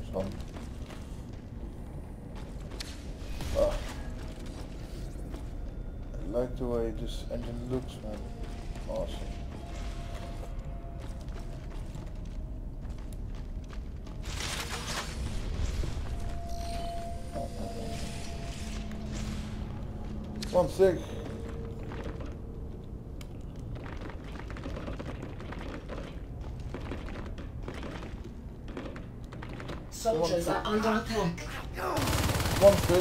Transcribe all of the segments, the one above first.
Some. Ah. I like the way this engine looks, man. Awesome. One sec. Soldiers are under attack. One sec.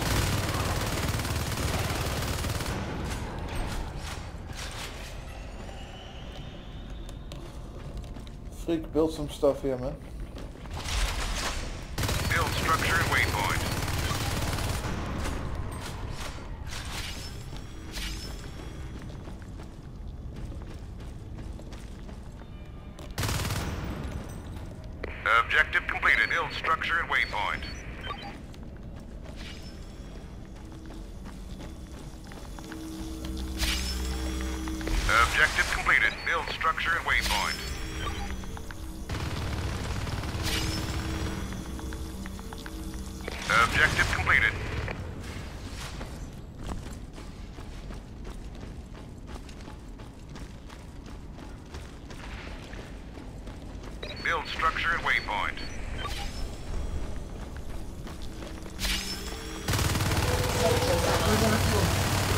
Freak, build some stuff here, man. Build structure and waypoint. Objective completed. Build structure and waypoint. Objective completed. Build structure and waypoint. Objective completed. Build structure and waypoint. Soldiers are under attack.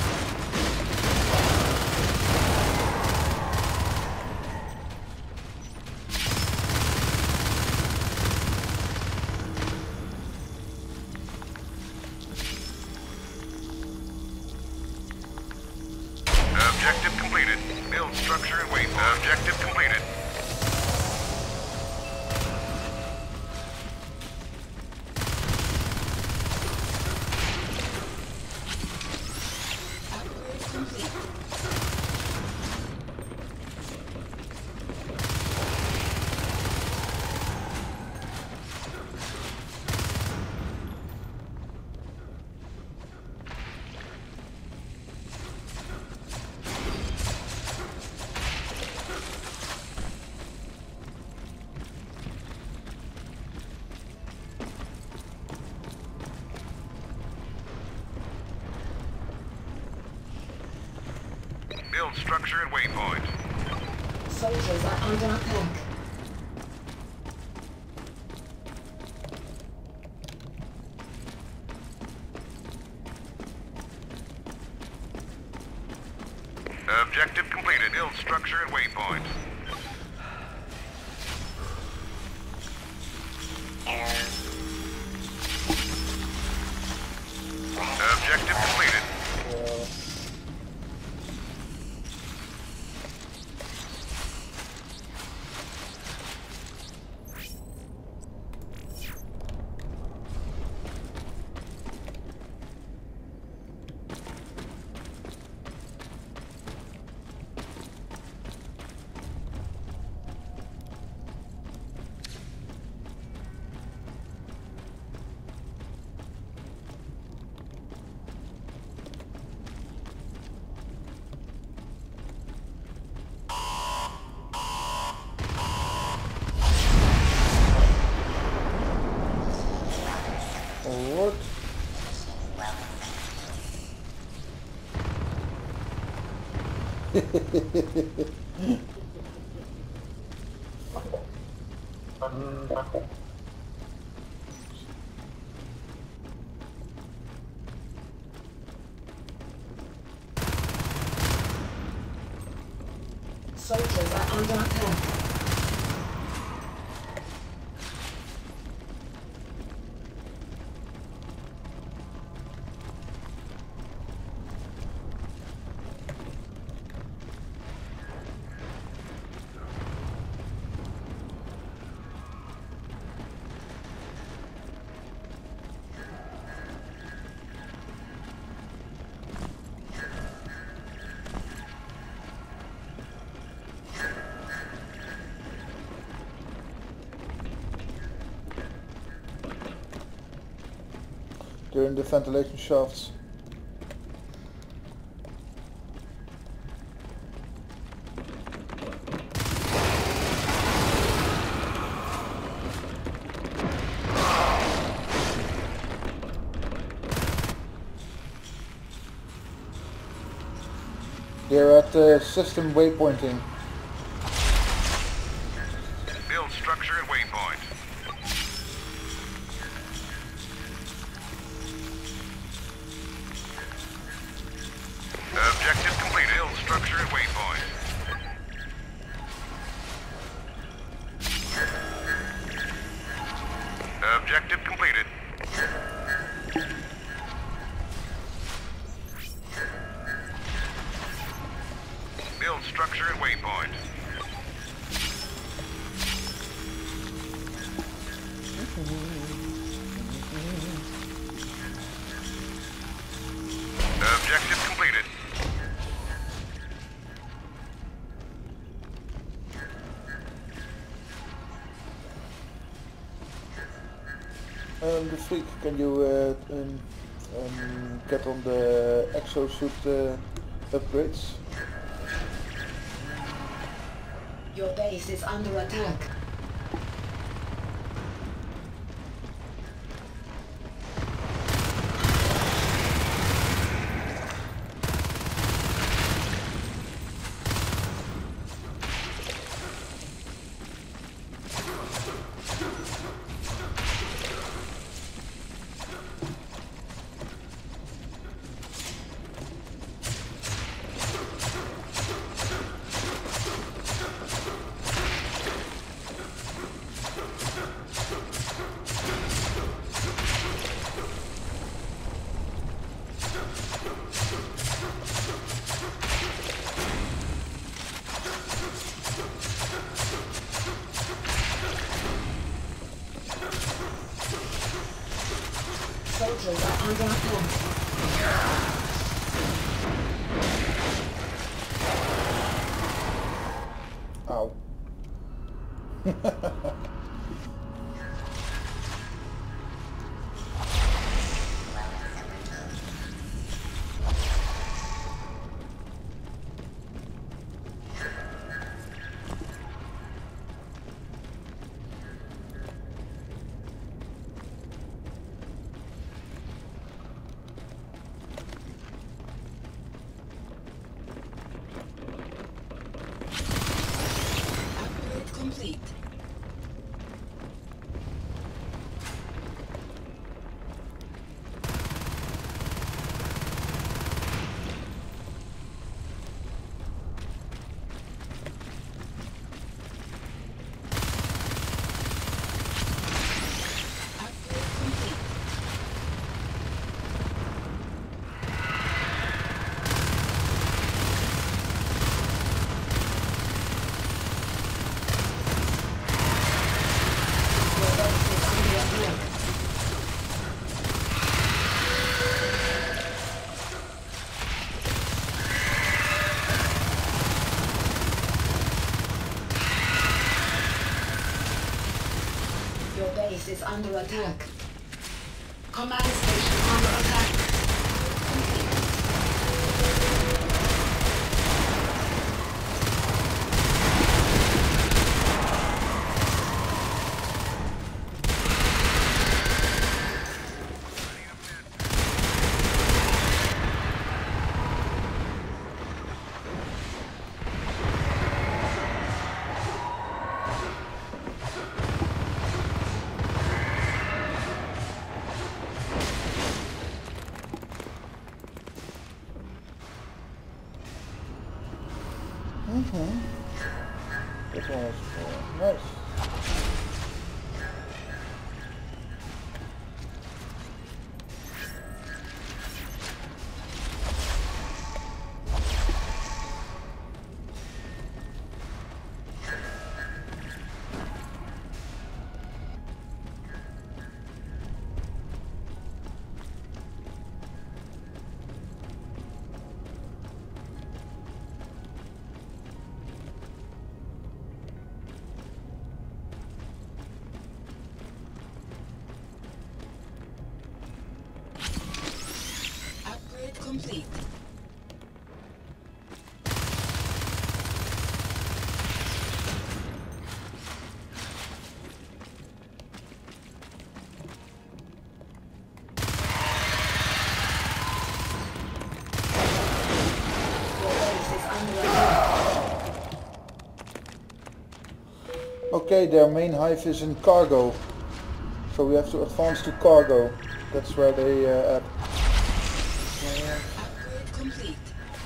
Objective completed. Build structure and waypoint. Objective completed. Build structure and waypoint. Soldiers are under attack. Objective completed. Build structure and waypoint. Objective completed. What? Soldiers are under attack. They're in the ventilation shafts. They're at the system waypointing. Build structure and waypoint. Objective complete. Build structure and waypoint. Objective completed. Build structure and waypoint. Objective completed. This week, can you get on the exosuit upgrades? Your base is under attack. Soldiers are under attack. Ow. Upgrade complete. Upgrade complete. Your base is under attack. Your base is under attack. Command station under attack. This one is nice. Upgrade complete. Your base is Okay, their main hive is in cargo. So we have to advance to cargo. That's where they at. Upgrade complete.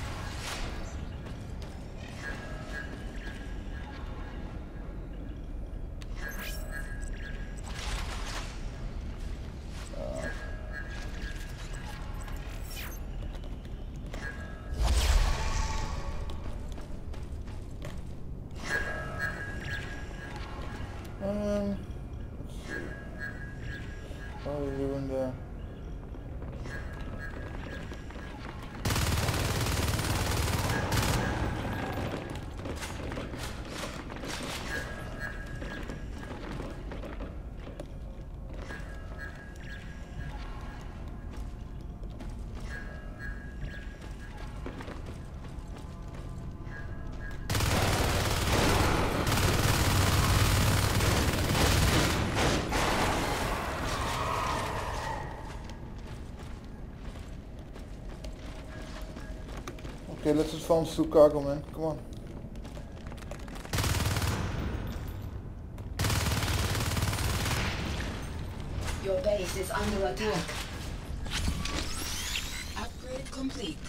Let's see. What are you doing there? Okay, let's advance to cargo, man. Come on. Your base is under attack. Upgrade complete.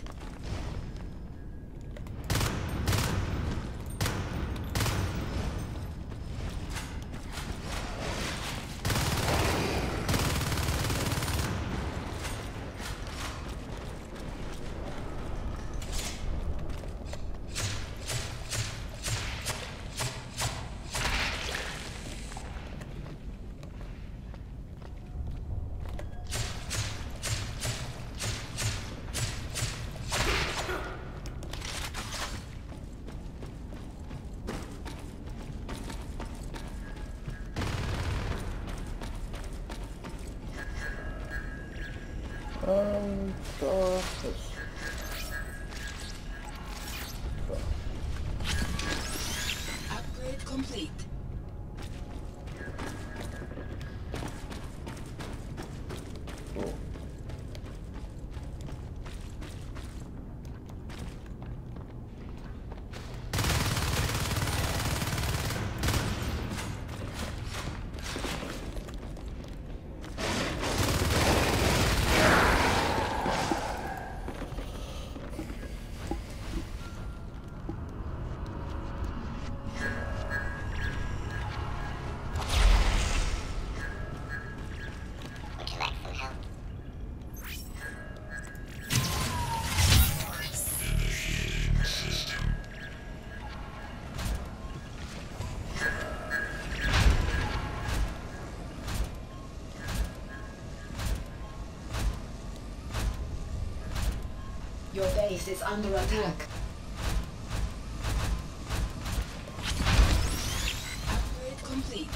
Yes. Upgrade complete. Cool. Your base is under attack. Upgrade complete.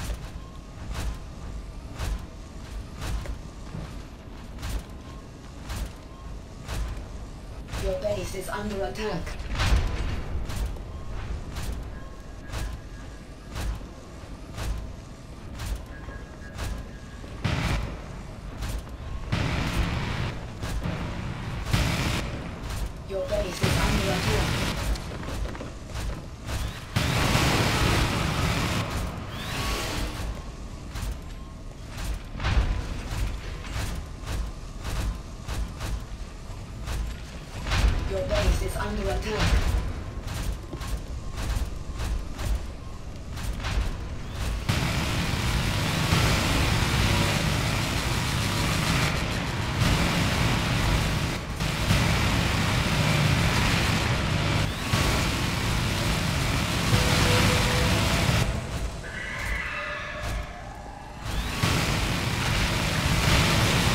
Your base is under attack. Your base is under attack. Your base is under attack.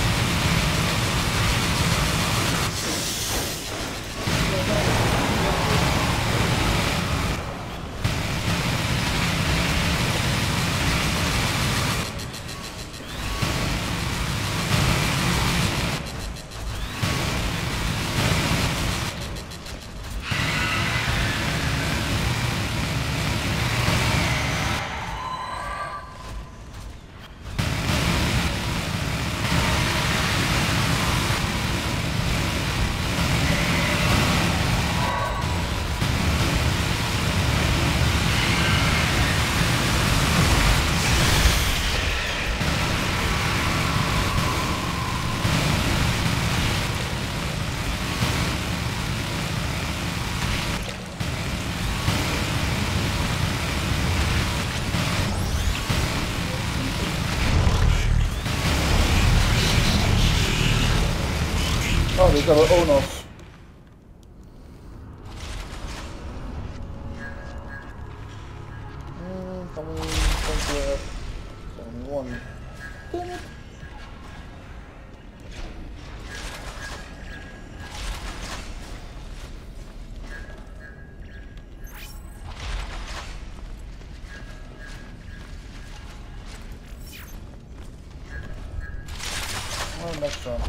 Your base is under attack. we got our own off. Come on, come only one. Damn it. Oh, next one.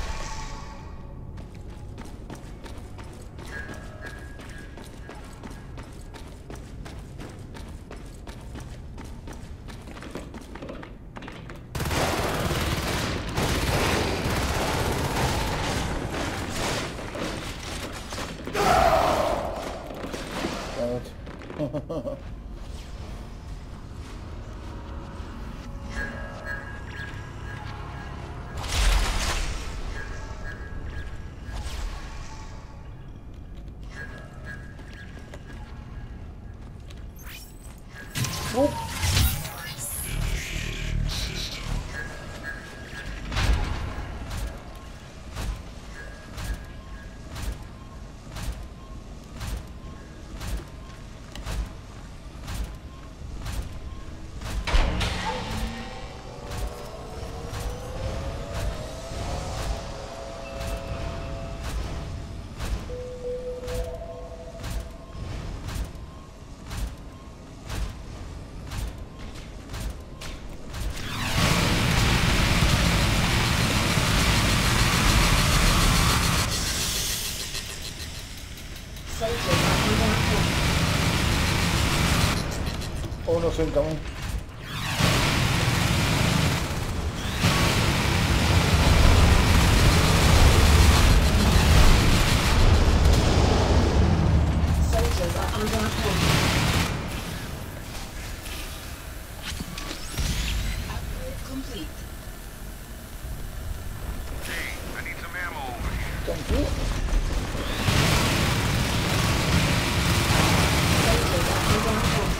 Whoop. Owners incoming. Soldiers are under attack. Upgrade complete. Hey, I need some ammo over here. Thank you. Soldiers are under attack.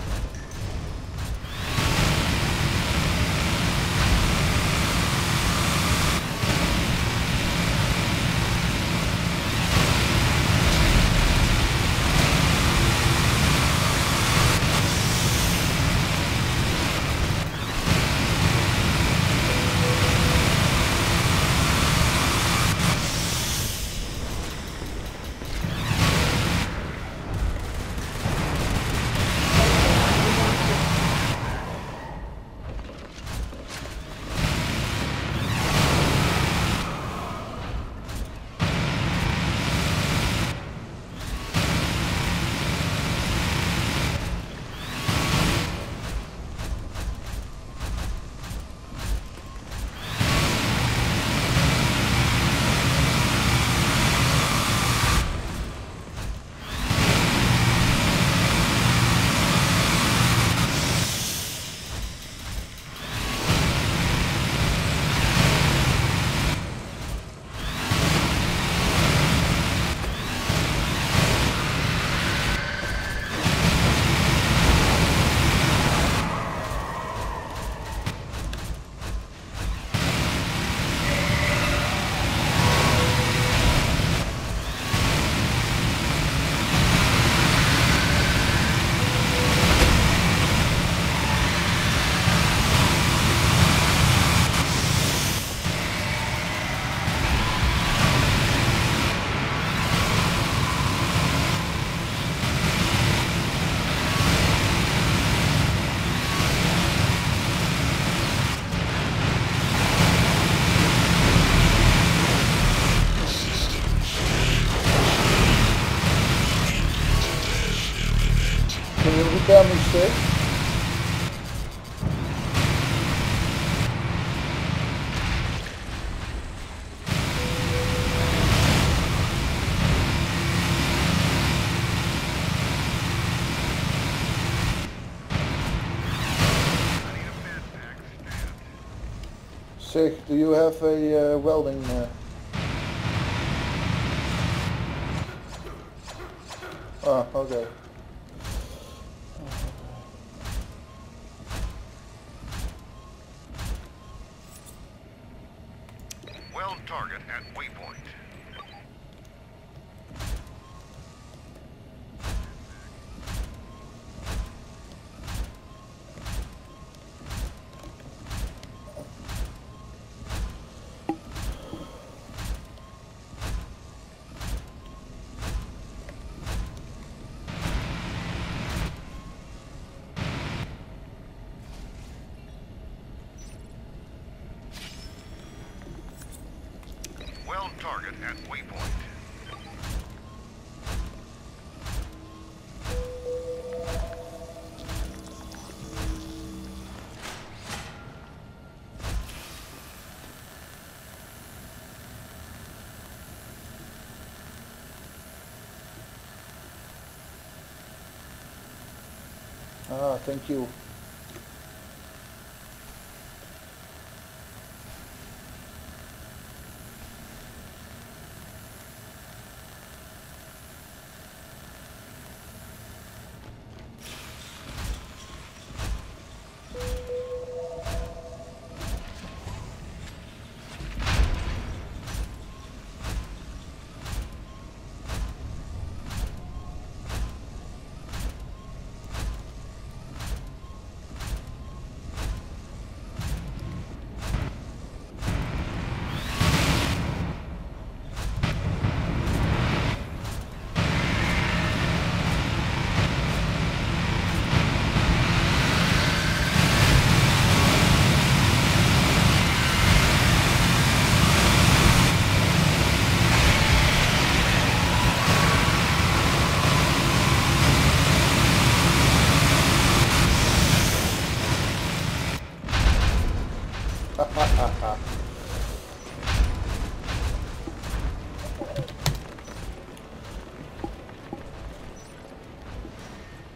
Can you repair me stick? Sig, do you have a welding? Ah, okay. Weld target at waypoint. at waypoint. Ah, thank you.